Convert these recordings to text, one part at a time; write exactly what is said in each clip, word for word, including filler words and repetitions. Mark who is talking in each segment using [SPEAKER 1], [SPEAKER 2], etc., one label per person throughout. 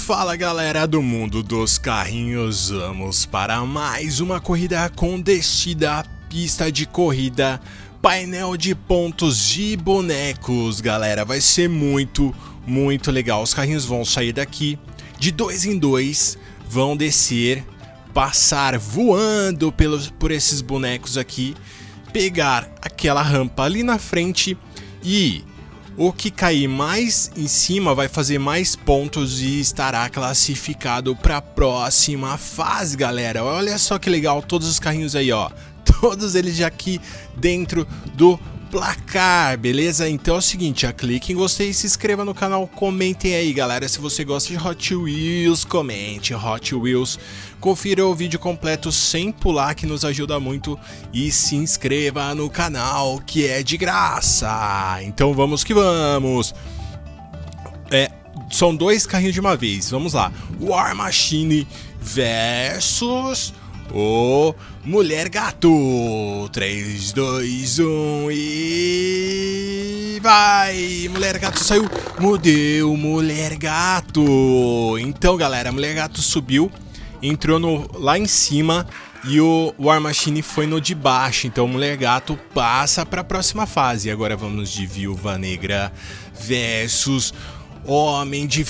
[SPEAKER 1] Fala galera do mundo dos carrinhos, vamos para mais uma corrida com descida, pista de corrida, painel de pontos de bonecos, galera, vai ser muito, muito legal. Os carrinhos vão sair daqui, de dois em dois, vão descer, passar voando pelos, por esses bonecos aqui, pegar aquela rampa ali na frente e... o que cair mais em cima vai fazer mais pontos e estará classificado para a próxima fase, galera. Olha só que legal, todos os carrinhos aí, ó. Todos eles já aqui dentro do placar, beleza? Então é o seguinte, já clique em gostei, se inscreva no canal, comentem aí, galera. Se você gosta de Hot Wheels, comente Hot Wheels. Confira o vídeo completo sem pular, que nos ajuda muito. E se inscreva no canal, que é de graça. Então vamos que vamos. É, são dois carrinhos de uma vez, vamos lá. War Machine versus... o Mulher Gato. Três, dois, um e... vai! Mulher Gato saiu. Mudeu, Mulher Gato. Então, galera, Mulher Gato subiu, entrou no, lá em cima e o War Machine foi no de baixo. Então, Mulher Gato passa para a próxima fase. Agora vamos de Viúva Negra versus Homem de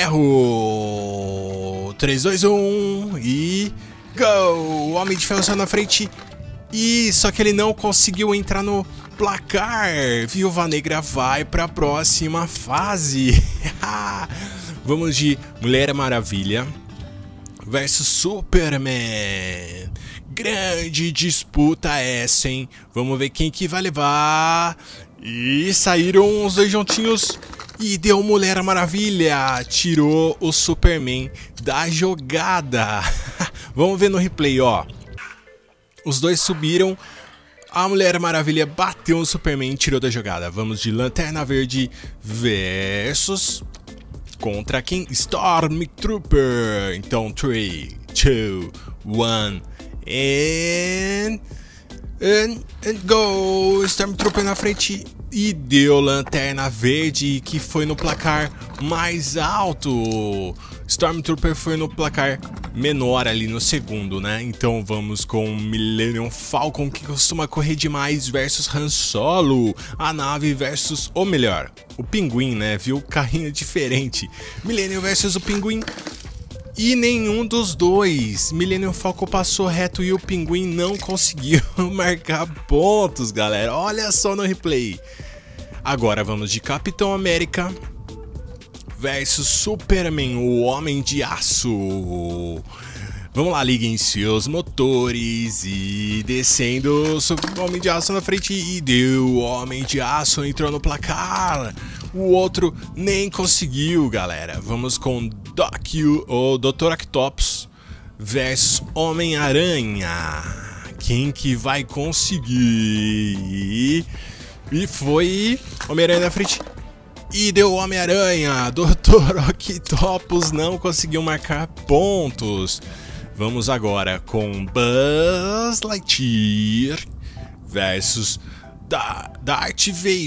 [SPEAKER 1] Ferro. Três, dois, um e... go! O Homem de Ferro saiu na frente e só que ele não conseguiu entrar no placar. Viúva Negra vai para a próxima fase. Vamos de Mulher Maravilha versus Superman. Grande disputa essa, hein? Vamos ver quem que vai levar. E saíram os dois juntinhos. E deu Mulher Maravilha, tirou o Superman da jogada. Vamos ver no replay, ó. Os dois subiram, a Mulher Maravilha bateu no Superman e tirou da jogada. Vamos de Lanterna Verde versus... contra quem? Stormtrooper. Então, três, dois, um and... and... and go! Stormtrooper na frente... e deu Lanterna Verde, que foi no placar mais alto. Stormtrooper foi no placar menor ali no segundo, né? Então vamos com Millennium Falcon, que costuma correr demais, versus Han Solo, a nave versus, ou melhor, o Pinguim, né? Viu? Carrinho diferente. Millennium versus o Pinguim. E nenhum dos dois. Millennium Falcon passou reto e o Pinguim não conseguiu marcar pontos, galera. Olha só no replay. Agora vamos de Capitão América versus Superman, o Homem de Aço. Vamos lá, liguem seus motores e descendo o Homem de Aço na frente e deu. O Homem de Aço entrou no placar. O outro nem conseguiu, galera. Vamos com Doc, o doutor Octopus versus Homem-Aranha. Quem que vai conseguir? E foi Homem-Aranha na frente e deu Homem-Aranha. doutor Octopus não conseguiu marcar pontos. Vamos agora com Buzz Lightyear versus da Darth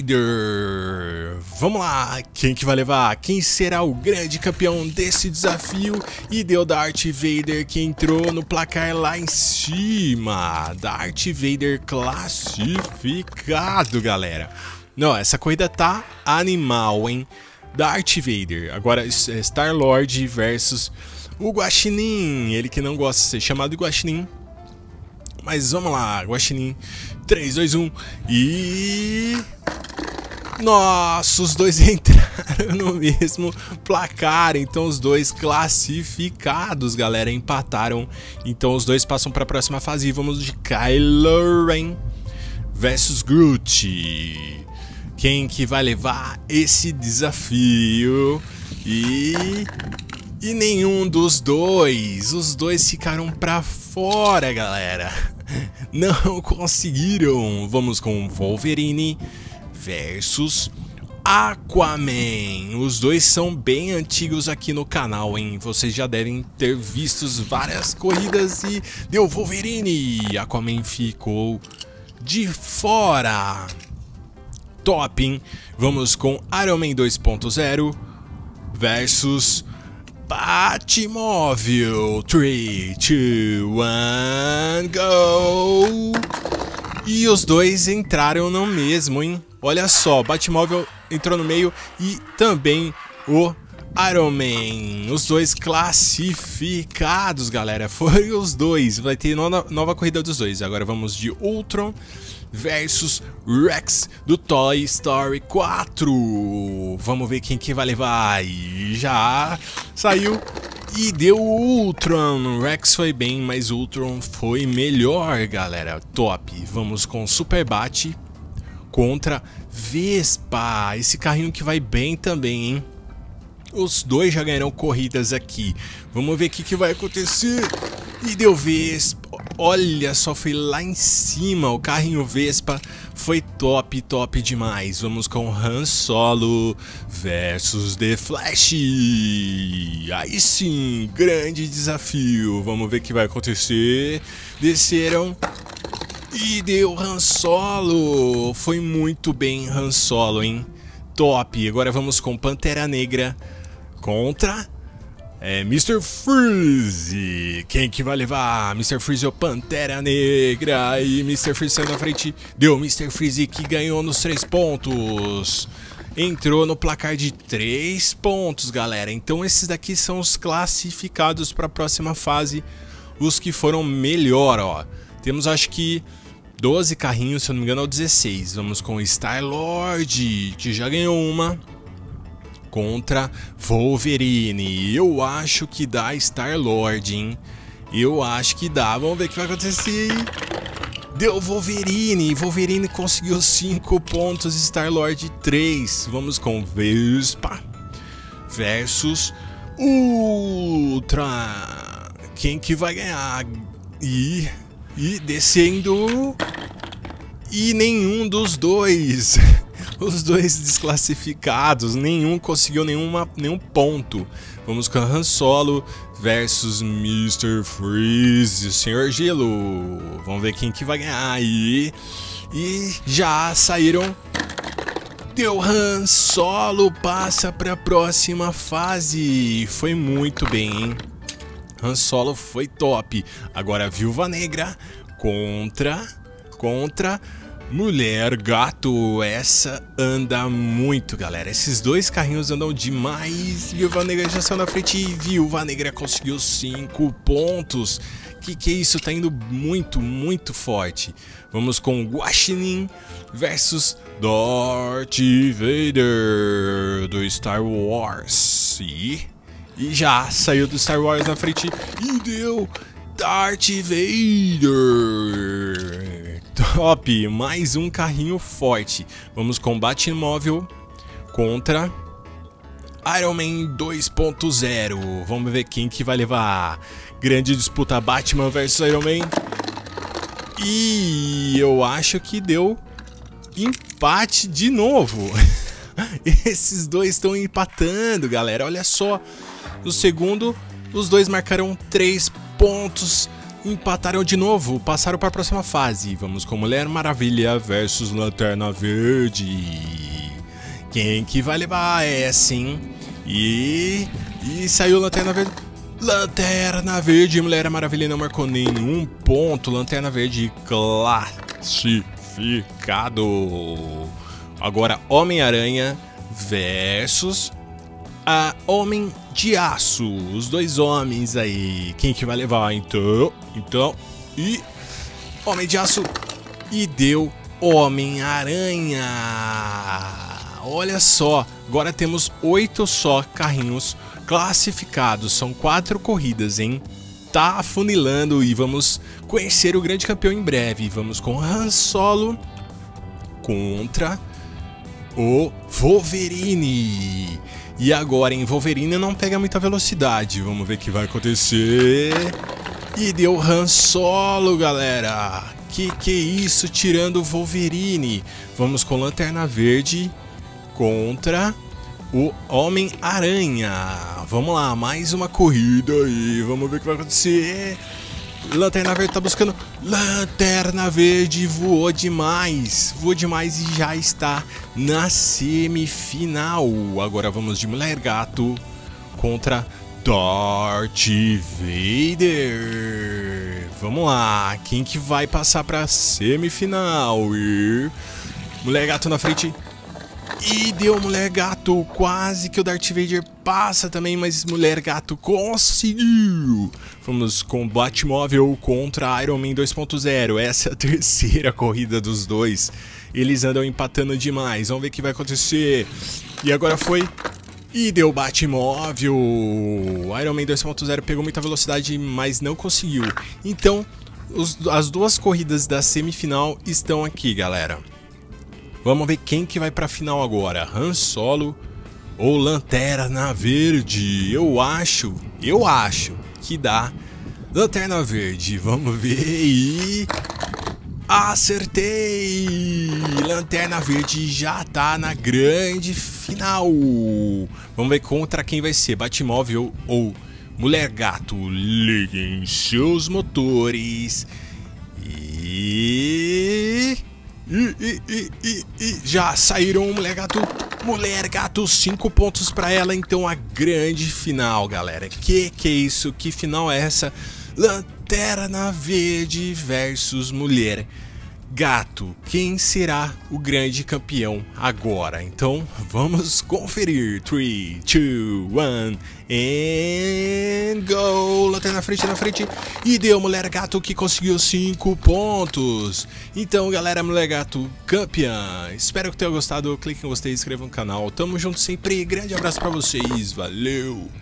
[SPEAKER 1] Vader. Vamos lá, quem que vai levar? Quem será o grande campeão desse desafio? E deu Darth Vader, que entrou no placar lá em cima. Darth Vader classificado, galera. Não, essa corrida tá animal, hein? Darth Vader. Agora Star-Lord versus o Guaxinim. Ele que não gosta de ser chamado de Guaxinim. Mas vamos lá, Guaxinim. Três, dois, um e... nossa, os dois entraram no mesmo placar. Então os dois classificados, galera, empataram. Então os dois passam para a próxima fase. E vamos de Kylo Ren versus Groot. Quem que vai levar esse desafio? E... e nenhum dos dois. Os dois ficaram pra fora, galera. Não conseguiram. Vamos com Wolverine versus Aquaman. Os dois são bem antigos aqui no canal, hein? Vocês já devem ter visto várias corridas e deu Wolverine. Aquaman ficou de fora. Top, hein? Vamos com Iron Man dois ponto zero versus Batmóvel. três, dois, um, go! E os dois entraram no mesmo, hein? Olha só, Batmóvel entrou no meio e também o Iron Man. Os dois classificados, galera. Foram os dois. Vai ter nova, nova corrida dos dois. Agora vamos de Ultron versus Rex do Toy Story quatro. Vamos ver quem que vai levar. E já saiu e deu o Ultron. Rex foi bem, mas o Ultron foi melhor, galera. Top. Vamos com Super Bat contra Vespa. Esse carrinho que vai bem também, hein? Os dois já ganharam corridas aqui. Vamos ver o que, que vai acontecer. E deu Vespa. Olha só, foi lá em cima. O carrinho Vespa foi top, top demais. Vamos com Han Solo versus The Flash. Aí sim, grande desafio. Vamos ver o que vai acontecer. Desceram. E deu Han Solo. Foi muito bem Han Solo, hein? Top. Agora vamos com Pantera Negra contra é, mister Freeze. Quem que vai levar? mister Freeze ou Pantera Negra? E mister Freeze saiu na frente. Deu mister Freeze que ganhou nos três pontos. Entrou no placar de três pontos, galera. Então esses daqui são os classificados para a próxima fase. Os que foram melhor, ó. Temos acho que doze carrinhos, se eu não me engano, ou dezesseis. Vamos com Star-Lord, que já ganhou uma, contra Wolverine. Eu acho que dá Star-Lord, hein? Eu acho que dá. Vamos ver o que vai acontecer. Deu Wolverine. Wolverine conseguiu cinco pontos, Star-Lord três. Vamos com Vespa versus Ultra. Quem que vai ganhar? E... E descendo. E nenhum dos dois. Os dois desclassificados. Nenhum conseguiu nenhuma, nenhum ponto. Vamos com Han Solo versus mister Freeze, o Senhor Gelo. Vamos ver quem que vai ganhar aí. E já saíram. Deu Han Solo. Passa para a próxima fase. Foi muito bem, hein? Han Solo foi top. Agora Viúva Negra contra contra Mulher Gato. Essa anda muito, galera. Esses dois carrinhos andam demais. Viúva Negra já saiu na frente e Viúva Negra conseguiu cinco pontos. Que que é isso? Tá indo muito, muito forte. Vamos com Guaxinim versus Darth Vader do Star Wars. E E já saiu do Star Wars na frente e deu Darth Vader. Top, mais um carrinho forte. Vamos com Batmóvel contra Iron Man dois ponto zero. Vamos ver quem que vai levar. Grande disputa, Batman versus Iron Man. E eu acho que deu empate de novo. Esses dois estão empatando, galera. Olha só. No segundo, os dois marcaram três pontos, empataram de novo, passaram para a próxima fase. Vamos com Mulher Maravilha versus Lanterna Verde. Quem que vai levar essa, hein? E, e saiu Lanterna Verde. Lanterna Verde, Mulher Maravilha não marcou nenhum ponto. Lanterna Verde classificado. Agora Homem-Aranha versus a Homem de Aço. Os dois homens aí. Quem que vai levar? Então, então, e Homem de Aço. E deu Homem-Aranha. Olha só, agora temos oito só carrinhos classificados. São quatro corridas, hein? Tá afunilando e vamos conhecer o grande campeão em breve. Vamos com Han Solo contra o Wolverine. E agora, em Wolverine não pega muita velocidade. Vamos ver o que vai acontecer. E deu Han Solo, galera. Que que é isso, tirando o Wolverine. Vamos com Lanterna Verde contra o Homem-Aranha. Vamos lá, mais uma corrida aí. Vamos ver o que vai acontecer. Lanterna Verde tá buscando. Lanterna Verde voou demais. Voou demais e já está na semifinal. Agora vamos de Mulher Gato contra Darth Vader. Vamos lá, quem que vai passar pra semifinal? E... Mulher Gato na frente. E deu Mulher Gato, quase que o Darth Vader passa também, mas Mulher Gato conseguiu. Vamos com Batmóvel contra Iron Man dois ponto zero. Essa é a terceira corrida dos dois. Eles andam empatando demais. Vamos ver o que vai acontecer. E agora foi. E deu Batmóvel. Iron Man dois ponto zero pegou muita velocidade, mas não conseguiu. Então, os, as duas corridas da semifinal estão aqui, galera. Vamos ver quem que vai pra final agora, Han Solo ou Lanterna Verde. Eu acho, eu acho que dá Lanterna Verde. Vamos ver e... Acertei! Lanterna Verde já tá na grande final. Vamos ver contra quem vai ser, Batmóvel ou Mulher Gato. Liguem seus motores e... E, e, e, e, e já saíram Mulher Gato. Mulher Gato, cinco pontos pra ela. Então a grande final, galera. Que que é isso? Que final é essa? Lanterna Verde versus Mulher Gato. Quem será o grande campeão agora? Então vamos conferir. três, dois, um and go! Lanterna na frente, na frente. E deu Mulher Gato, que conseguiu cinco pontos. Então, galera, Mulher Gato campeã. Espero que tenham gostado. Clique em gostei, inscreva no canal. Tamo junto sempre. Grande abraço pra vocês. Valeu!